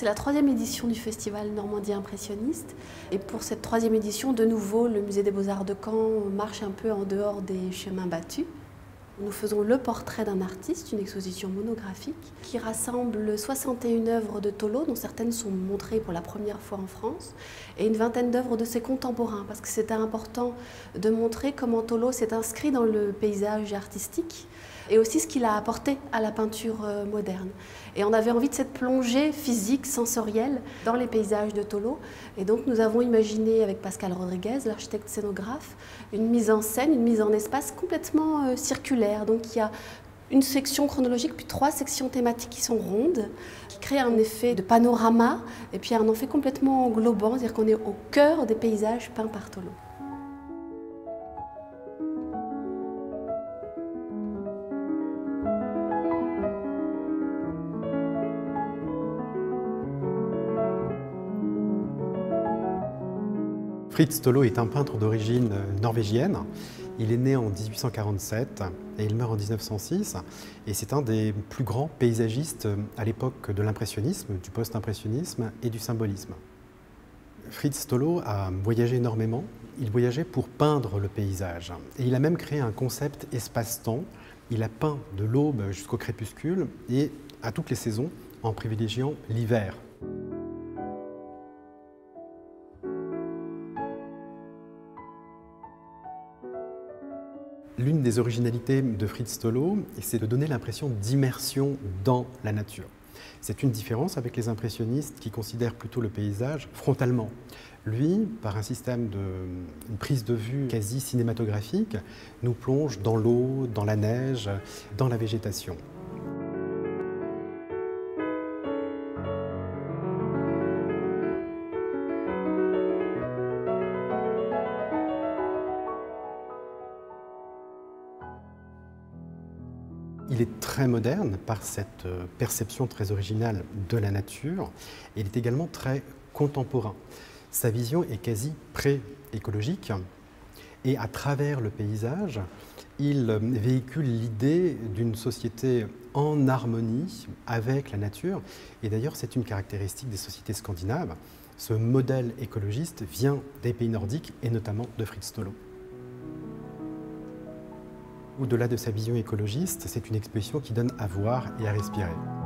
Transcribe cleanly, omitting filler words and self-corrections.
C'est la 3e édition du Festival Normandie Impressionniste. Et pour cette 3e édition, de nouveau, le Musée des Beaux-Arts de Caen marche un peu en dehors des chemins battus. Nous faisons le portrait d'un artiste, une exposition monographique qui rassemble 61 œuvres de Tholo, dont certaines sont montrées pour la première fois en France, et une vingtaine d'œuvres de ses contemporains, parce que c'était important de montrer comment Tholo s'est inscrit dans le paysage artistique et aussi ce qu'il a apporté à la peinture moderne. Et on avait envie de cette plongée physique, sensorielle, dans les paysages de Tholo. Et donc nous avons imaginé avec Pascal Rodriguez, l'architecte scénographe, une mise en scène, une mise en espace complètement circulaire. Donc il y a une section chronologique, puis 3 sections thématiques qui sont rondes, qui créent un effet de panorama, et puis un effet complètement englobant, c'est-à-dire qu'on est au cœur des paysages peints par Tholo. Frits Tholo est un peintre d'origine norvégienne. Il est né en 1847 et il meurt en 1906. Et c'est un des plus grands paysagistes à l'époque de l'impressionnisme, du post-impressionnisme et du symbolisme. Frits Tholo a voyagé énormément. Il voyageait pour peindre le paysage. Et il a même créé un concept espace-temps. Il a peint de l'aube jusqu'au crépuscule et à toutes les saisons en privilégiant l'hiver. L'une des originalités de Frits Tholo, c'est de donner l'impression d'immersion dans la nature. C'est une différence avec les impressionnistes qui considèrent plutôt le paysage frontalement. Lui, par un système une prise de vue quasi cinématographique, nous plonge dans l'eau, dans la neige, dans la végétation. Il est très moderne par cette perception très originale de la nature et il est également très contemporain. Sa vision est quasi pré-écologique et à travers le paysage, il véhicule l'idée d'une société en harmonie avec la nature. Et d'ailleurs, c'est une caractéristique des sociétés scandinaves. Ce modèle écologiste vient des pays nordiques et notamment de Frits Tholo. Au-delà de sa vision écologiste, c'est une exposition qui donne à voir et à respirer.